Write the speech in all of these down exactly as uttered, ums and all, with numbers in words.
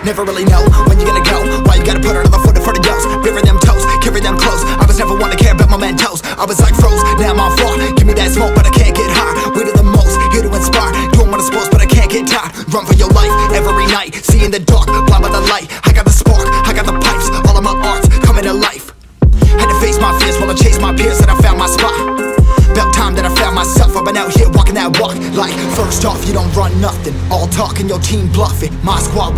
Never really know when you gonna go. Why you gotta put another foot in front of yours? Bury them toes, carry them close. I was never one to care about my mentos. I was like froze, now I'm on floor. Give me that smoke, but I can't get high. We do the most, here to inspire. Doing what I'm supposed, but I can't get tired. Run for your life every night. See in the dark, blind by the light. I got the spark, I got the pipes. All of my arts coming to life. Had to face my fears while I chased my peers, and I found my spot. About time that I found myself. I've been out here walking that walk. Like, first off, you don't run nothing. All talking, your team bluffing. My squad.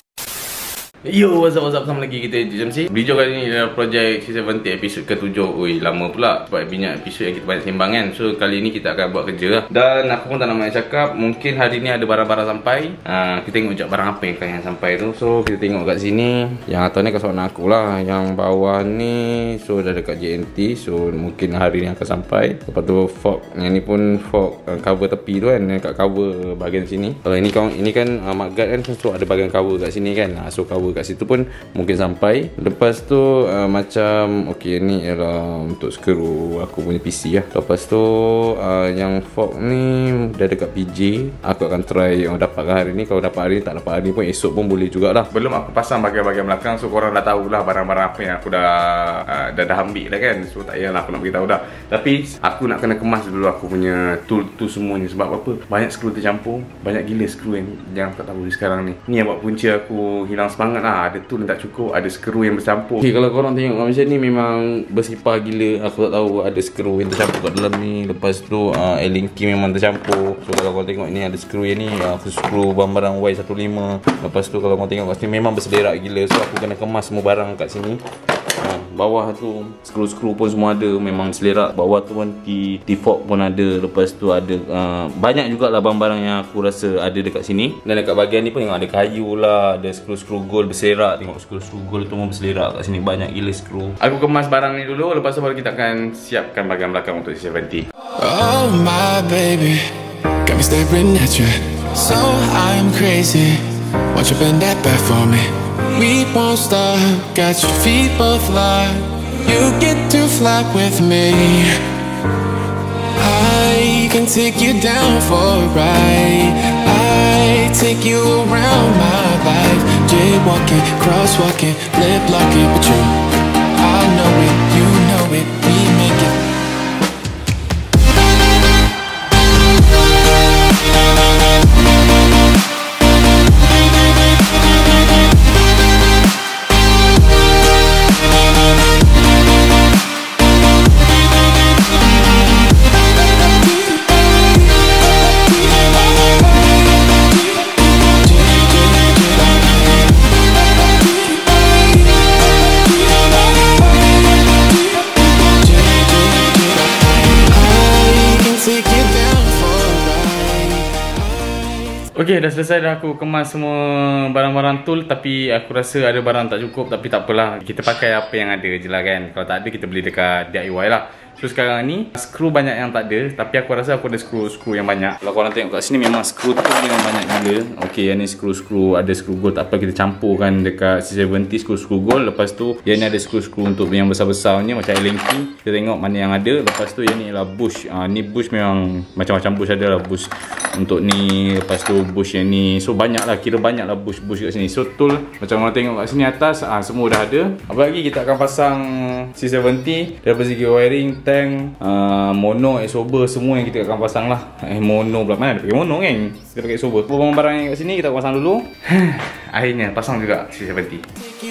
Yo, what's up, what's up, sama lagi kita J M C. Video kali ni adalah projek C tujuh puluh episod ke tujuh. Ui, lama pula sebab banyak episod yang kita banyak sembang kan. So, kali ni kita akan buat kerja lah. Dan aku pun tak nak banyak cakap. Mungkin hari ni ada barang-barang sampai. uh, Kita tengok sekejap barang apa yang, yang sampai tu. So, kita tengok kat sini. Yang atas ni kawan aku lah. Yang bawah ni, so dah dekat J N T. So, mungkin hari ni akan sampai. Lepas tu fork. Yang ni pun fork uh, cover tepi tu kan. Dekat cover bahagian sini. Kalau ini, ini kan uh, mudguard kan. So, ada bahagian cover kat sini kan. uh, So, cover kat situ pun mungkin sampai. Lepas tu uh, macam okey, ni ialah untuk skru aku punya P C lah. Lepas tu uh, yang fork ni dah dekat P J. Aku akan try yang dapat hari ni. Kalau dapat hari ni, tak dapat hari ni pun esok pun boleh jugalah. Belum aku pasang bahagian-bahagian belakang, so korang dah tahulah barang-barang apa yang aku dah uh, dah, dah ambil dah kan. So tak payahlah aku nak beritahu dah. Tapi aku nak kena kemas dulu aku punya tool tu semuanya. Sebab apa? Banyak skru tercampur. Banyak gila skru yang yang tak tahu sekarang ni. Ni yang buat punca aku hilang semangat lah. Ada tool yang tak cukup, ada skru yang bercampur. Okay, kalau korang tengok macam ni memang bersifar gila. Aku tak tahu ada skru yang tercampur kat dalam ni. Lepas tu uh, Allen key memang tercampur. So kalau korang tengok ni ada skru yang ni, uh, aku skru barang-barang Y fifteen. Lepas tu kalau korang tengok kat sini memang berselerak gila. So aku kena kemas semua barang kat sini. Uh, bawah tu skru-skru pun semua ada, memang selerak. Bawah tu pun di, di fork pun ada. Lepas tu ada uh, banyak jugalah barang-barang yang aku rasa ada dekat sini. Dan dekat bahagian ni pun yang ada kayu lah, ada skru-skru gold berselerak. Tengok skru-skru gold tu pun berselerak kat sini. Banyak gila skru. Aku kemas barang ni dulu. Lepas tu baru kita akan siapkan bahagian belakang untuk C tujuh puluh. Oh my baby, got me staring at you. So I'm crazy. Won't you bend that back for me? We won't stop, got your feet both locked. You get to fly with me. I can take you down for a ride. I take you around my life. Jaywalking, crosswalking, lip locking with you. I know it, you know it, we make it. Okey, dah selesai dah aku kemas semua barang-barang tool. Tapi aku rasa ada barang tak cukup. Tapi tak apalah, kita pakai apa yang ada je lah kan. Kalau tak ada, kita beli dekat D I Y lah. So sekarang ni skru banyak yang tak ada. Tapi aku rasa aku ada skru-skru yang banyak. Kalau korang tengok kat sini memang skru tu memang banyak gila. Okey, yang ni skru-skru, ada skru gold. Tak apa, kita campurkan dekat C tujuh puluh skru-skru gold. Lepas tu yang ni ada skru-skru untuk yang besar-besar ni macam Allen key. Kita tengok mana yang ada. Lepas tu yang ni ialah bush. uh, Ni bush memang macam-macam bush ada lah. Bush untuk ni. Lepas tu bush yang ni. So banyak lah, kira banyak lah bush-bush kat sini. So tool macam korang tengok kat sini atas, uh, semua dah ada. Apa lagi kita akan pasang C tujuh puluh daripada segi wiring, tank, uh, mono, exober, semua yang kita akan pasang lah. Eh mono pula, mana ada pakai mono kan? Kita pakai exober. Barang-barang yang kat sini kita akan pasang dulu. Akhirnya pasang juga C tujuh puluh.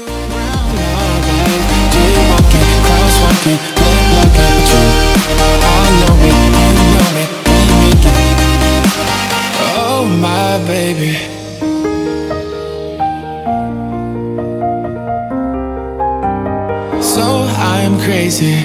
Oh my baby, so I'm crazy.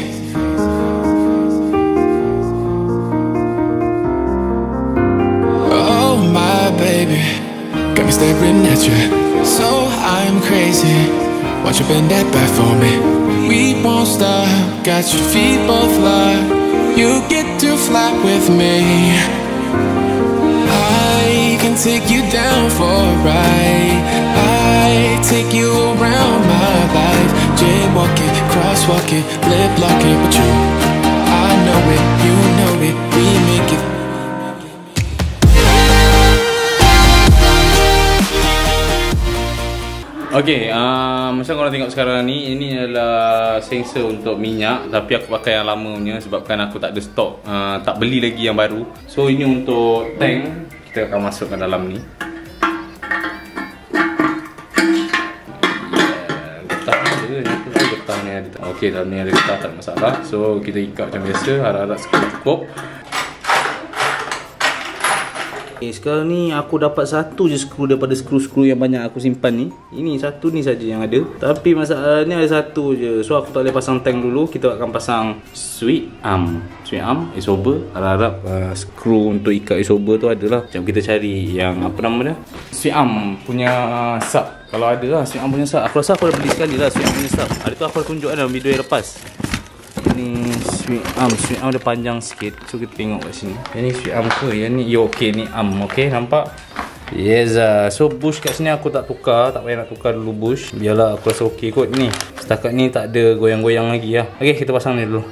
Oh my baby, got me staring at you. So I'm crazy. Won't you bend that back for me? We won't stop, got your feet both locked. You get to fly with me. I can take you down for a ride. I take you around my life. Jaywalking, crosswalking, lip locking with you. I know it, you know it, we make it. Okay, uh, macam korang tengok sekarang ni, ini adalah sensor untuk minyak. Tapi aku pakai yang lama punya sebabkan aku tak ada stok, uh, tak beli lagi yang baru. So ini untuk tank, kita akan masukkan dalam ni. Getah ada, ni getah ni ada. Okay, dalam ni ada getah, tak ada masalah. So kita ikat macam biasa, harap-harap skru cukup. Sekarang ni aku dapat satu je skru daripada skru-skru yang banyak aku simpan ni. Ini satu ni saja yang ada. Tapi masalahnya ada satu je. So aku tak boleh pasang tank dulu. Kita akan pasang switch arm. Switch arm, isober. Harap-harap uh, skru untuk ikat isober tu ada lah. Macam kita cari yang apa nama dia, switch arm punya uh, sub. Kalau ada lah switch arm punya sub. Aku rasa aku dah beli sekali lah switch arm punya sub. Hari tu aku dah tunjuk kan dalam video yang lepas. Ni switch arm, switch arm dia panjang sikit. So kita tengok kat sini. Yang ni switch arm ke? Yang ni, yo okey ni arm. Okey, nampak? Yes ah. So bush kat sini aku tak tukar, tak payah nak tukar dulu bush. Biarlah, aku rasa okey kot ni. Setakat ni tak ada goyang-goyang lagi lah. Okey, kita pasang ni dulu.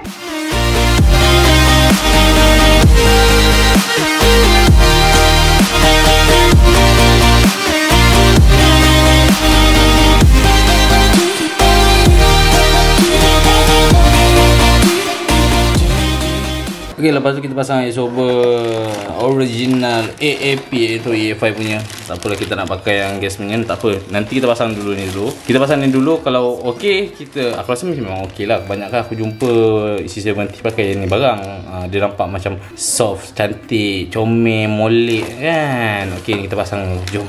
Okay, lepas tu kita pasang isober original A A P, iaitu A A five punya. Tak apalah, kita nak pakai yang gas punya, tak apa. Nanti kita pasang dulu ni dulu. Kita pasang ni dulu, kalau okey, kita, aku rasa memang okey lah. Kebanyakan aku jumpa C tujuh puluh pakai ni barang. uh, Dia nampak macam soft, cantik, comel, molek kan. Okey, kita pasang dulu, jom.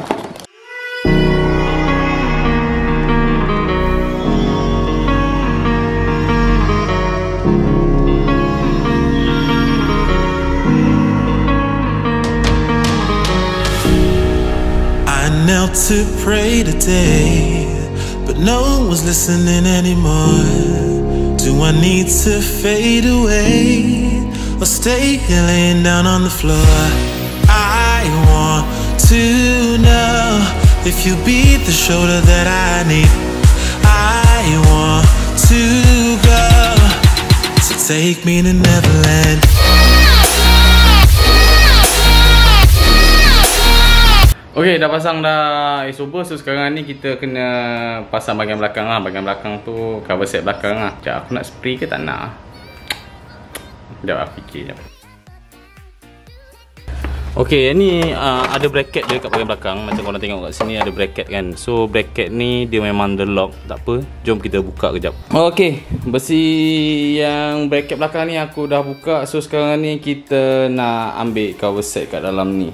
Knelt to pray today, but no one was listening anymore. Do I need to fade away or stay here laying down on the floor? I want to know if you'll be the shoulder that I need. I want to go, so take me to Neverland. Okay, dah pasang dah isober. So sekarang ni kita kena pasang bahagian belakang lah. Bahagian belakang tu cover set belakang lah. Sekejap, aku nak spray ke tak nak? Sekejap, aku fikir sekejap. Okay, ni uh, ada bracket dia kat bahagian belakang. Macam korang tengok kat sini ada bracket kan. So bracket ni dia memang underlock. Tak apa, jom kita buka kejap. Okay, besi yang bracket belakang ni aku dah buka. So sekarang ni kita nak ambil cover set kat dalam ni.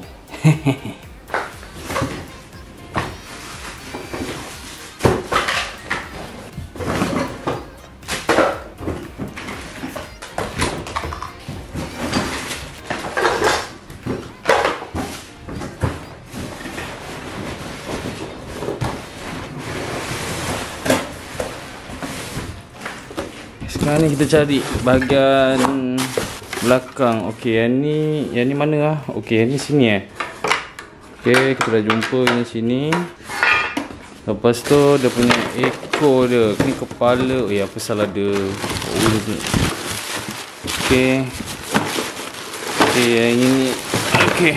Sekarang ni kita cari bahagian belakang. Okey, yang ni, yang ni mana lah? Okey, yang ni sini eh. Okey, kita dah jumpa yang sini. Lepas tu dia punya ekor dia, ni kepala. Eh, apa salah dia? Oh, okey. Okey, yang ini. Okey.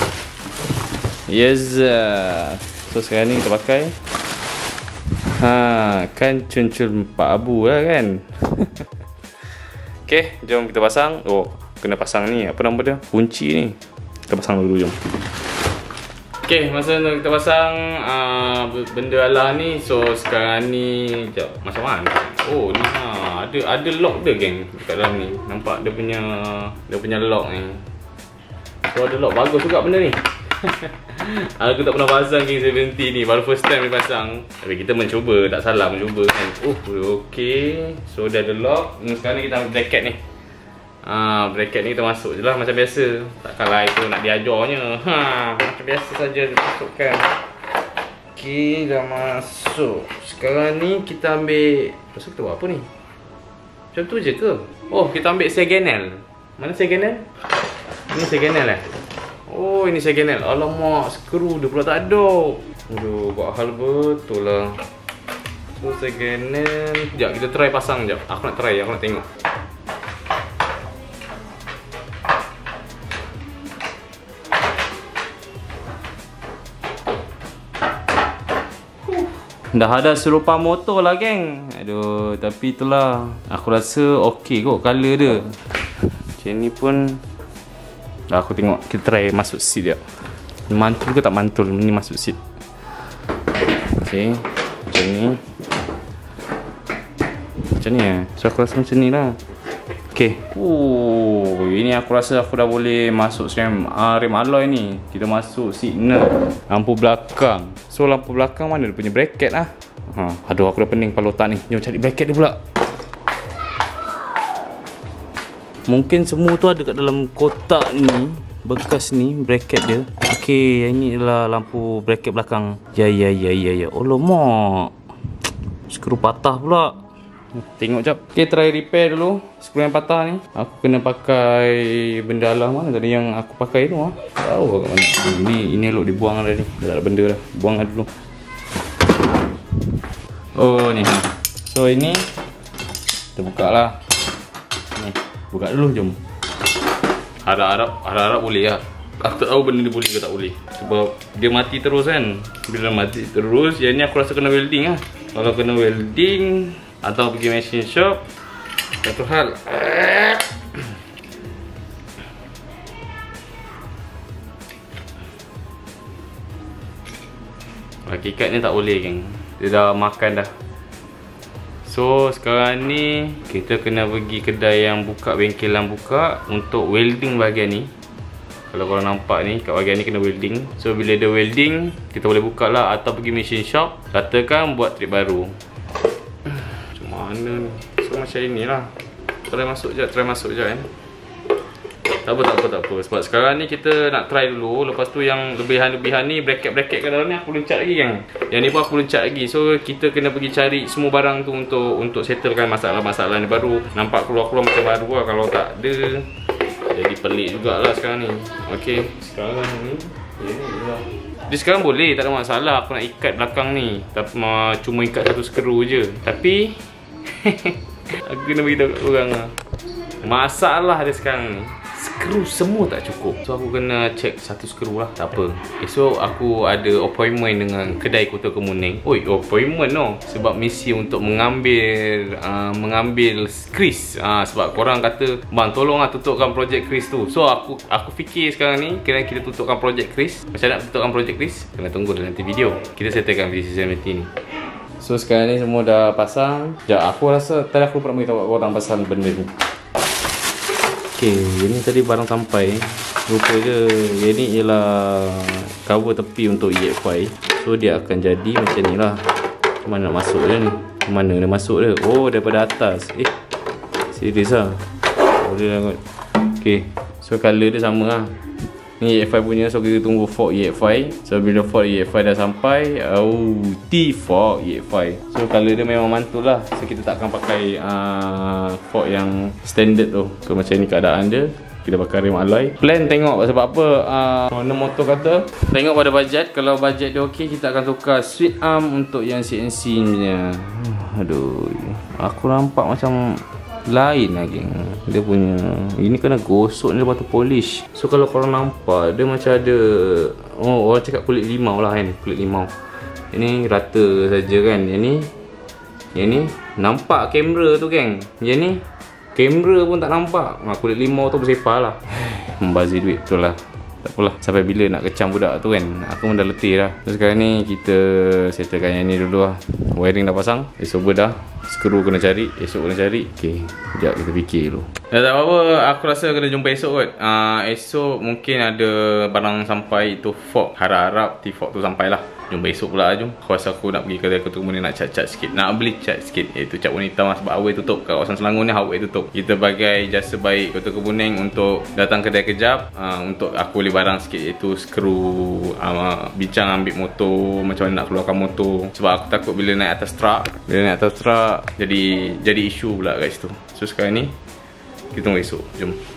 Yes. So sekarang ni kita pakai. Ha, kan cun-cun empat abu lah kan. Okay, jom kita pasang. Oh, kena pasang ni, apa nama dia, kunci ni. Kita pasang dulu, jom. Okay, masa kita pasang uh, benda alah ni. So sekarang ni, sekejap, macam mana? Oh ni ha, ada ada lock dia geng dekat dalam ni. Nampak dia punya dia punya lock ni. So ada lock, bagus juga benda ni. Aku tak pernah pasang King tujuh puluh ni, baru first time ni pasang. Tapi kita mencuba, tak salah mencuba kan. Oh, okey. So dia ada lock. Sekarang ni kita ambil bracket ni. Ah, bracket ni kita masuk je lah macam biasa. Takkanlah itu nak diajarnya. Ha, macam biasa saja masukkan. Okey, dah masuk. Sekarang ni kita ambil, pasal kita buat apa ni? Macam tu je ke? Oh, kita ambil segenel. Mana segenel? Ini segenel eh? Oh, ini segenel. Alamak, skru dia pula tak ada. Aduh, buat hal betul lah. So, segenel. Sekejap, kita try pasang sekejap. Aku nak try, aku nak tengok. Huh. Dah ada serupa motor lah geng. Aduh, tapi itulah, aku rasa okey kot color dia. Macam ni pun dah, aku tengok, kita try masuk seat dia. Mantul ke tak mantul, ni masuk seat. Okay, macam ni. Macam ni eh, so aku rasa macam ni lah. Okay, oh, ini aku rasa aku dah boleh masuk rem, uh, rem alloy ni. Kita masuk signal, lampu belakang. So lampu belakang mana dia punya bracket lah. ha. Aduh, aku dah pening kepala otak ni. Jom cari bracket dia pula. Mungkin semua tu ada kat dalam kotak ni. Bekas ni, bracket dia. Okay, yang ni adalah lampu bracket belakang. Ya, ya, ya, ya, ya. Alamak, skru patah pula. Tengok jap. Okay, try repair dulu skru yang patah ni. Aku kena pakai benda lah. Mana tadi yang aku pakai tu ah? Tahu kat mana. Ini ini elok dibuang dah ni. Dah ada benda dah. Buang lah dulu. Oh ni ha. So ini kita buka lah. Ni, buka dulu jom. Harap-harap harap-harap boleh lah. Aku tak tahu benda ni boleh ke tak boleh. Sebab dia mati terus kan. Bila mati terus, yang ni aku rasa kena welding lah. Kalau kena welding atau pergi machine shop, satu hal. Hakikatnya tak boleh geng. Dia dah makan dah. So sekarang ni kita kena pergi kedai yang buka, bengkel yang buka untuk welding bahagian ni. Kalau korang nampak ni, kat bahagian ni kena welding. So bila ada welding, kita boleh buka lah. Atau pergi machine shop, katakan buat trip baru. Mana ni? So macam inilah. Try masuk je, try masuk je kan. Tak apa, tak apa, tak apa. Sebab sekarang ni kita nak try dulu. Lepas tu yang lebihan-lebihan ni, bracket-bracket kat dalam ni aku loncat lagi kan. Yang ni pun aku loncat lagi. So kita kena pergi cari semua barang tu untuk untuk settlekan masalah-masalah ni. Baru nampak keluar-keluar macam baru lah. Kalau tak ada, jadi pelik jugalah sekarang ni. Okay, sekarang ni ini lah. Dia sekarang boleh, tak ada masalah. Aku nak ikat belakang ni, tapi cuma ikat satu skru je. Tapi aku kena beritahu kat korang lah, masalah dia sekarang ni, skru semua tak cukup. So aku kena check satu skru lah. Tak apa, esok aku ada appointment dengan kedai Kota Kemuning. Oi, appointment no. Sebab misi untuk mengambil uh, Mengambil kris. uh, Sebab korang kata, bang tolonglah tutupkan projek kris tu. So aku aku fikir sekarang ni, kira kita tutupkan projek kris. Macam nak tutupkan projek kris, kena tunggu dalam nanti video. Kita settlekan video seventy ni. So sekarang ni semua dah pasang. Sekejap, aku rasa tadi aku pernah beritahu korang pasal benda ni. Okay, ini tadi barang sampai. Lupa je, ini ialah cover tepi untuk E F I. So dia akan jadi macam ni lah. Mana nak masuk dia ni? Mana dia masuk dia? Oh, daripada atas. Eh, serius lah. Boleh lah kot. Okay, so colour dia sama lah. Ni E F I punya, so kita tunggu fork E F I. So bila fork E F I dah sampai, oh, T fork E F I. So colour dia memang mantul lah. So kita tak akan pakai uh, fork yang standard tu. So macam ni keadaan dia. Kita pakai rem alloy. Plan tengok sebab apa, uh, owner motor kata tengok pada bajet. Kalau bajet dia okey, kita akan tukar switch arm untuk yang C N C punya. Aduh, aku nampak macam lain lagi dia punya. Ini kena gosok ni, lepas tu polish. So kalau korang nampak, dia macam ada, oh orang cakap kulit limau lah kan. Kulit limau. Ini rata saja kan. Yang ni, yang ni nampak kamera tu geng. Yang ni kamera pun tak nampak. Nah, kulit limau tu bersepah lah. Membazir duit betul lah. Tak apalah, sampai bila nak kecam budak tu kan. Aku pun dah letih dah. So sekarang ni kita settlekan yang ni dulu lah. Wiring dah pasang, esok dah. Skru kena cari, esok kena cari. Okay, sekejap kita fikir dulu. Dah tak apa-apa, aku rasa kena jumpa esok kot. uh, Esok mungkin ada barang sampai tu fork. Harap-harap T-fork tu sampai lah. Jumpa esok pula, jom. Aku rasa aku nak pergi kedai Kota Kemuning nak cat-cat sikit. Nak beli cat sikit, iaitu cat warna hitam lah. Sebab highway tutup. Kat kawasan Selangor ni highway tutup. Kita bagai jasa baik Kota Kemuning untuk datang kedai kejap, uh, untuk aku beli barang sikit, iaitu skru, uh, bincang ambil motor, macam mana nak keluarkan motor. Sebab aku takut bila naik atas truck, Bila naik atas truck Jadi jadi isu pula kat situ. So sekarang ni kita tunggu esok, jom.